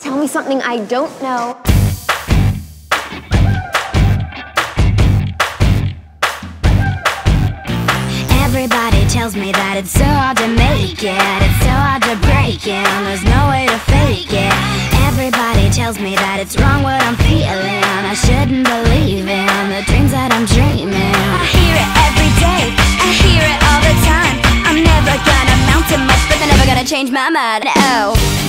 Tell me something I don't know. Everybody tells me that it's so hard to make it, it's so hard to break it, and there's no way to fake it. Everybody tells me that it's wrong what I'm feeling, I shouldn't believe in the dreams that I'm dreaming. I hear it every day, I hear it all the time. I'm never gonna amount to much, but they're never gonna change my mind. Oh.